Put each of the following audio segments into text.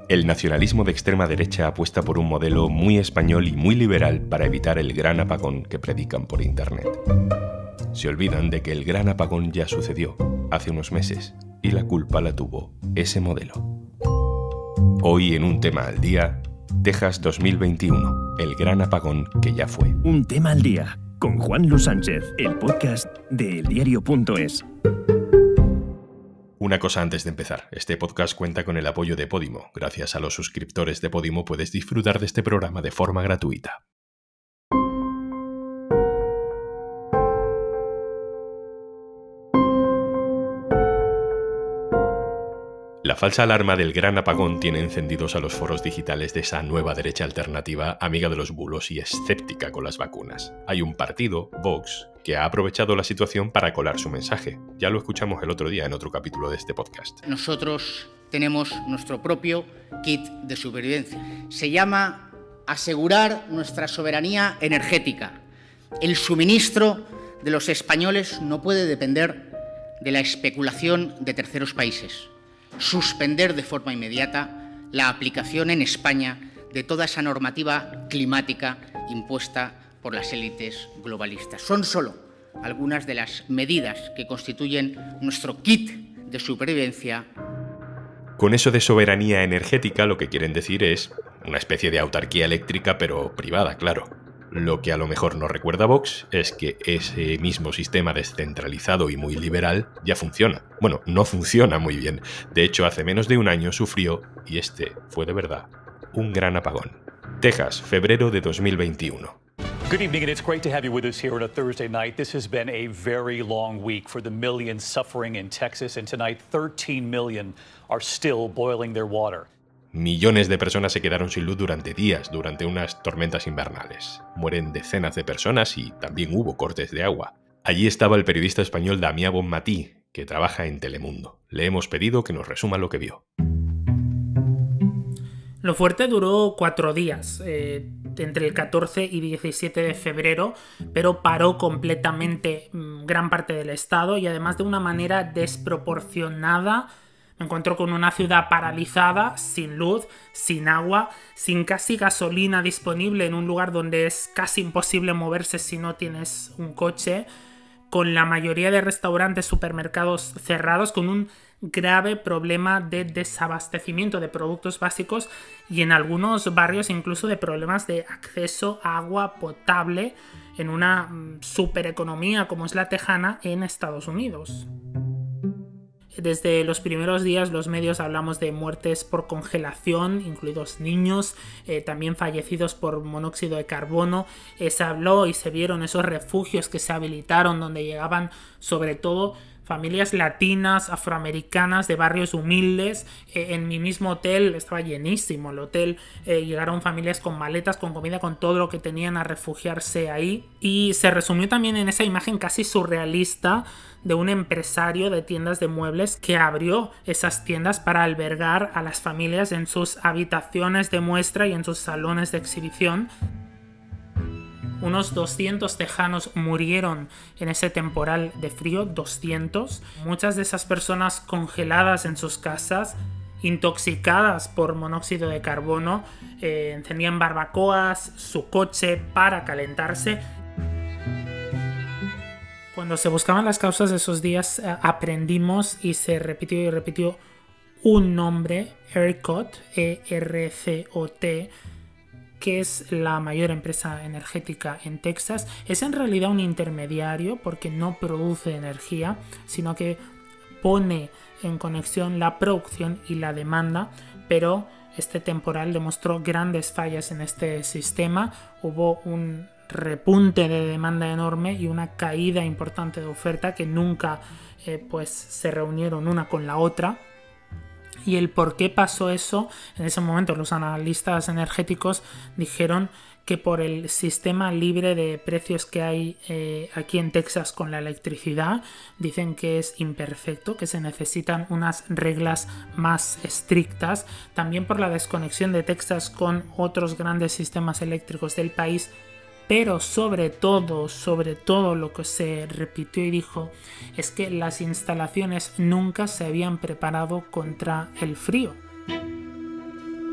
El nacionalismo de extrema derecha apuesta por un modelo muy español y muy liberal para evitar el gran apagón que predican por internet. Se olvidan de que el gran apagón ya sucedió hace unos meses y la culpa la tuvo ese modelo. Hoy en Un Tema al Día, Texas 2021, el gran apagón que ya fue. Un Tema al Día, con Juan Luis Sánchez, el podcast de eldiario.es. Una cosa antes de empezar, este podcast cuenta con el apoyo de Podimo. Gracias a los suscriptores de Podimo puedes disfrutar de este programa de forma gratuita. La falsa alarma del gran apagón tiene encendidos a los foros digitales de esa nueva derecha alternativa, amiga de los bulos y escéptica con las vacunas. Hay un partido, Vox, que ha aprovechado la situación para colar su mensaje. Ya lo escuchamos el otro día en otro capítulo de este podcast. Nosotros tenemos nuestro propio kit de supervivencia. Se llama asegurar nuestra soberanía energética. El suministro de los españoles no puede depender de la especulación de terceros países. Suspender de forma inmediata la aplicación en España de toda esa normativa climática impuesta por las élites globalistas. Son solo algunas de las medidas que constituyen nuestro kit de supervivencia. Con eso de soberanía energética lo que quieren decir es una especie de autarquía eléctrica, pero privada, claro. Lo que a lo mejor no recuerda Vox es que ese mismo sistema descentralizado y muy liberal ya funciona. Bueno, no funciona muy bien. De hecho, hace menos de un año sufrió, y este fue de verdad, un gran apagón. Texas, febrero de 2021. Good evening, and it's great to have you with us here on a Thursday night. This has been a very long week for the millions suffering in Texas, and tonight 13 million are still boiling their water. Millones de personas se quedaron sin luz durante días, durante unas tormentas invernales. Mueren decenas de personas y también hubo cortes de agua. Allí estaba el periodista español Damià Bonmatí, que trabaja en Telemundo. Le hemos pedido que nos resuma lo que vio. Lo fuerte duró 4 días, entre el 14 y 17 de febrero, pero paró completamente gran parte del estado y además de una manera desproporcionada. Me encuentro con una ciudad paralizada, sin luz, sin agua, sin casi gasolina disponible en un lugar donde es casi imposible moverse si no tienes un coche, con la mayoría de restaurantes, supermercados cerrados, con un grave problema de desabastecimiento de productos básicos y en algunos barrios incluso de problemas de acceso a agua potable en una supereconomía como es la tejana en Estados Unidos. Desde los primeros días los medios hablamos de muertes por congelación, incluidos niños, también fallecidos por monóxido de carbono. Se habló y se vieron esos refugios que se habilitaron donde llegaban sobre todo familias latinas, afroamericanas, de barrios humildes. En mi mismo hotel estaba llenísimo el hotel. Llegaron familias con maletas, con comida, con todo lo que tenían a refugiarse ahí. Y se resumió también en esa imagen casi surrealista de un empresario de tiendas de muebles que abrió esas tiendas para albergar a las familias en sus habitaciones de muestra y en sus salones de exhibición. Unos 200 tejanos murieron en ese temporal de frío, 200. Muchas de esas personas congeladas en sus casas, intoxicadas por monóxido de carbono, encendían barbacoas, su coche para calentarse. Cuando se buscaban las causas de esos días, aprendimos y se repitió un nombre, ERCOT, E-R-C-O-T, que es la mayor empresa energética en Texas. Es en realidad un intermediario porque no produce energía, sino que pone en conexión la producción y la demanda, pero este temporal demostró grandes fallas en este sistema. Hubo un repunte de demanda enorme y una caída importante de oferta que nunca se reunieron una con la otra. Y el por qué pasó eso, en ese momento los analistas energéticos dijeron que por el sistema libre de precios que hay aquí en Texas con la electricidad, dicen que es imperfecto, que se necesitan unas reglas más estrictas, también por la desconexión de Texas con otros grandes sistemas eléctricos del país. Pero sobre todo lo que se repitió y dijo es que las instalaciones nunca se habían preparado contra el frío.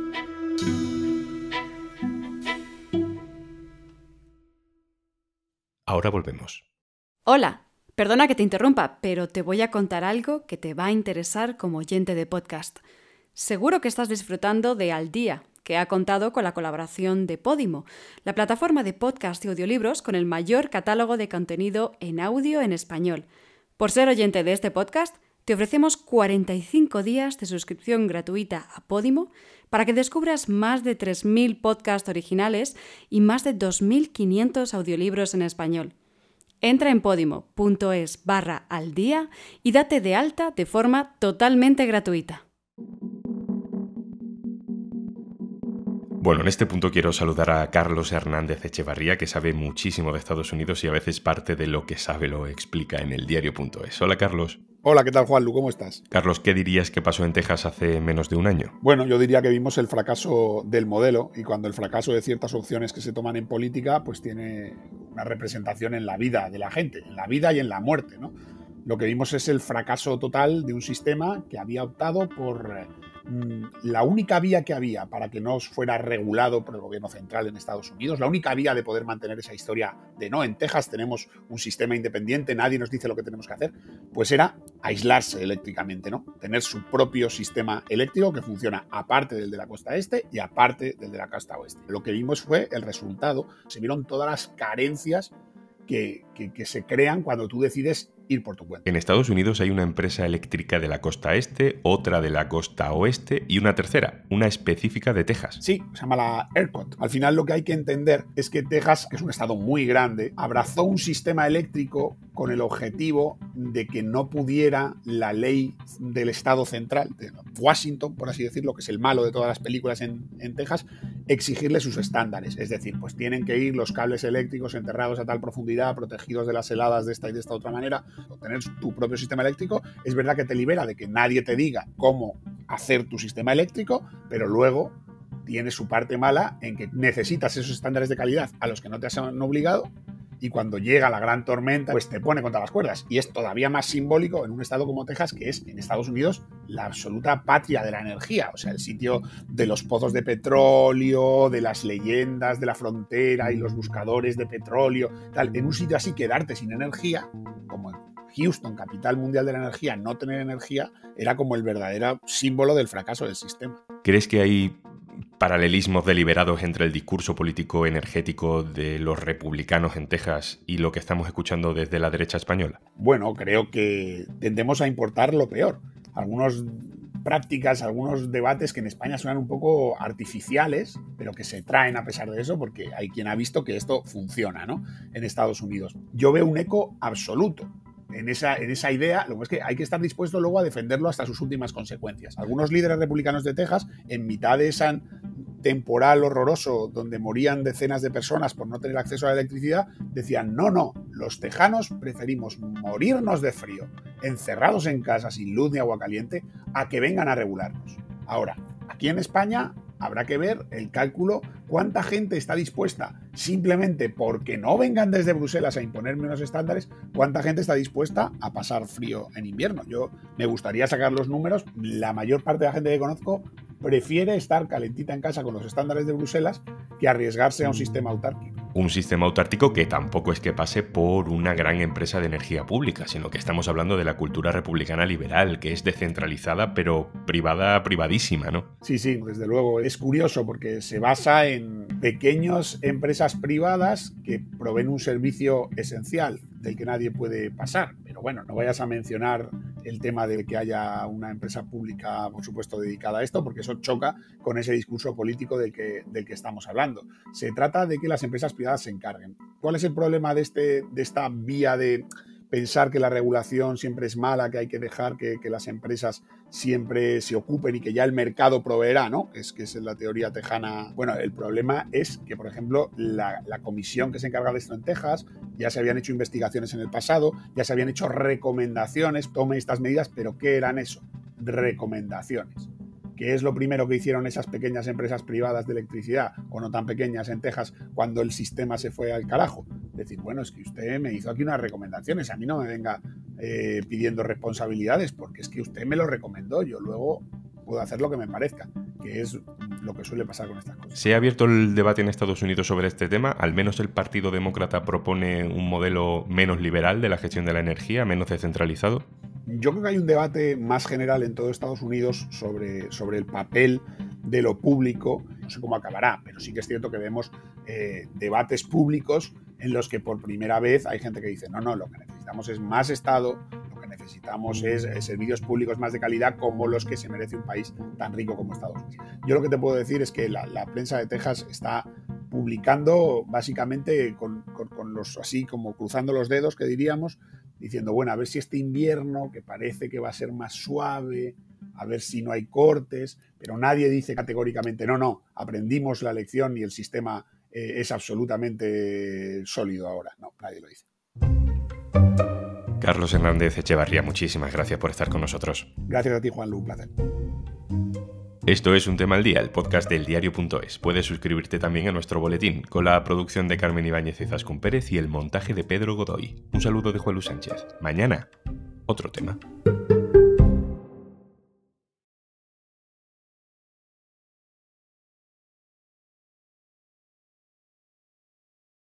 Ahora volvemos. Hola, perdona que te interrumpa, pero te voy a contar algo que te va a interesar como oyente de podcast. Seguro que estás disfrutando de Al Día, que ha contado con la colaboración de Podimo, la plataforma de podcast y audiolibros con el mayor catálogo de contenido en audio en español. Por ser oyente de este podcast, te ofrecemos 45 días de suscripción gratuita a Podimo para que descubras más de 3.000 podcasts originales y más de 2.500 audiolibros en español. Entra en podimo.es/aldía y date de alta de forma totalmente gratuita. Bueno, en este punto quiero saludar a Carlos Hernández Echevarría, que sabe muchísimo de Estados Unidos y a veces parte de lo que sabe lo explica en eldiario.es. Hola, Carlos. Hola, ¿qué tal, Juanlu? ¿Cómo estás? Carlos, ¿qué dirías que pasó en Texas hace menos de un año? Bueno, yo diría que vimos el fracaso del modelo, y cuando el fracaso de ciertas opciones que se toman en política, pues tiene una representación en la vida de la gente, en la vida y en la muerte, ¿no? Lo que vimos es el fracaso total de un sistema que había optado por la única vía que había para que no fuera regulado por el gobierno central en Estados Unidos, la única vía de poder mantener esa historia de no, en Texas tenemos un sistema independiente, nadie nos dice lo que tenemos que hacer, pues era aislarse eléctricamente, ¿no? Tener su propio sistema eléctrico que funciona aparte del de la costa este y aparte del de la costa oeste. Lo que vimos fue el resultado, se vieron todas las carencias que se crean cuando tú decides ir por tu cuenta. En Estados Unidos hay una empresa eléctrica de la costa este, otra de la costa oeste y una tercera, una específica de Texas. Sí, se llama la ERCOT. Al final lo que hay que entender es que Texas, que es un estado muy grande, abrazó un sistema eléctrico con el objetivo de que no pudiera la ley del estado central, de Washington, por así decirlo, que es el malo de todas las películas en Texas, exigirle sus estándares. Es decir, pues tienen que ir los cables eléctricos enterrados a tal profundidad, protegidos de las heladas de esta y de esta otra manera. Tener tu propio sistema eléctrico es verdad que te libera de que nadie te diga cómo hacer tu sistema eléctrico, pero luego tiene su parte mala en que necesitas esos estándares de calidad a los que no te han obligado, y cuando llega la gran tormenta pues te pone contra las cuerdas. Y es todavía más simbólico en un estado como Texas, que es en Estados Unidos la absoluta patria de la energía, o sea, el sitio de los pozos de petróleo, de las leyendas de la frontera y los buscadores de petróleo, tal. En un sitio así, quedarte sin energía, como en Houston, capital mundial de la energía, no tener energía era como el verdadero símbolo del fracaso del sistema. ¿Crees que hay paralelismos deliberados entre el discurso político energético de los republicanos en Texas y lo que estamos escuchando desde la derecha española? Bueno, creo que tendemos a importar lo peor. Algunas prácticas, algunos debates que en España suenan un poco artificiales, pero que se traen a pesar de eso, porque hay quien ha visto que esto funciona, ¿no?, en Estados Unidos. Yo veo un eco absoluto en esa idea. Lo que es que hay que estar dispuesto luego a defenderlo hasta sus últimas consecuencias. Algunos líderes republicanos de Texas, en mitad de ese temporal horroroso donde morían decenas de personas por no tener acceso a la electricidad, decían: no, los tejanos preferimos morirnos de frío, encerrados en casa sin luz ni agua caliente, a que vengan a regularnos. Ahora, aquí en España habrá que ver el cálculo, cuánta gente está dispuesta, simplemente porque no vengan desde Bruselas a imponerme unos estándares, cuánta gente está dispuesta a pasar frío en invierno. Yo me gustaría sacar los números. La mayor parte de la gente que conozco prefiere estar calentita en casa con los estándares de Bruselas que arriesgarse a un sistema autárquico. Un sistema autárquico que tampoco es que pase por una gran empresa de energía pública, sino que estamos hablando de la cultura republicana liberal, que es descentralizada pero privadísima, ¿no? Sí, desde luego. Es curioso porque se basa en pequeñas empresas privadas que proveen un servicio esencial del que nadie puede pasar. Pero bueno, no vayas a mencionar el tema de que haya una empresa pública, por supuesto, dedicada a esto, porque eso choca con ese discurso político del que estamos hablando. Se trata de que las empresas privadas se encarguen. ¿Cuál es el problema de esta vía de pensar que la regulación siempre es mala, que hay que dejar que las empresas siempre se ocupen y que ya el mercado proveerá, ¿no? Que es la teoría tejana. Bueno, el problema es que, por ejemplo, la comisión que se encarga de esto en Texas, ya se habían hecho investigaciones en el pasado, ya se habían hecho recomendaciones, tome estas medidas, pero ¿qué eran eso? Recomendaciones. ¿Qué es lo primero que hicieron esas pequeñas empresas privadas de electricidad, o no tan pequeñas, en Texas, cuando el sistema se fue al carajo? Decir, bueno, es que usted me hizo aquí unas recomendaciones, a mí no me venga pidiendo responsabilidades, porque es que usted me lo recomendó, yo luego puedo hacer lo que me parezca, que es lo que suele pasar con estas cosas. ¿Se ha abierto el debate en Estados Unidos sobre este tema? Al menos el Partido Demócrata propone un modelo menos liberal de la gestión de la energía, menos descentralizado. Yo creo que hay un debate más general en todo Estados Unidos sobre el papel de lo público. No sé cómo acabará, pero sí que es cierto que vemos debates públicos en los que por primera vez hay gente que dice no, lo que necesitamos es más Estado, lo que necesitamos es servicios públicos más de calidad como los que se merece un país tan rico como Estados Unidos. Yo lo que te puedo decir es que la prensa de Texas está publicando básicamente con los así como cruzando los dedos, que diríamos, diciendo, bueno, a ver si este invierno, que parece que va a ser más suave, a ver si no hay cortes, pero nadie dice categóricamente, no, aprendimos la lección y el sistema es absolutamente sólido ahora. No, nadie lo dice. Carlos Hernández Echevarría, muchísimas gracias por estar con nosotros. Gracias a ti, Juanlu, un placer. Esto es Un Tema al Día, el podcast del diario.es. Puedes suscribirte también a nuestro boletín, con la producción de Carmen Ibáñez y Zascún Pérez y el montaje de Pedro Godoy. Un saludo de Juan Luis Sánchez. Mañana, otro tema.